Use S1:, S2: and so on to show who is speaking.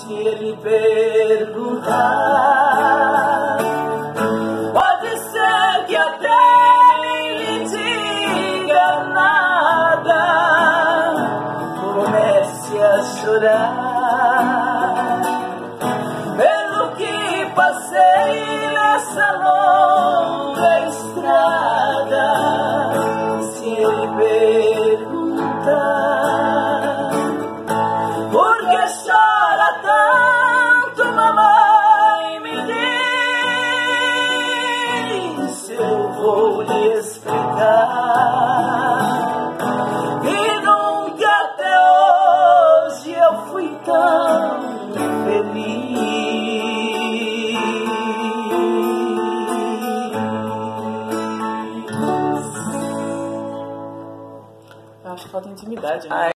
S1: Se ele perguntar, pode ser que até nem lhe diga nada, comece a chorar pelo que passei nessa longa estrada. Se ele perguntar, por que chora tanto, mamãe, me diz, eu vou lhe explicar que nunca até hoje eu fui tão feliz.
S2: Eu acho que falta intimidade, né?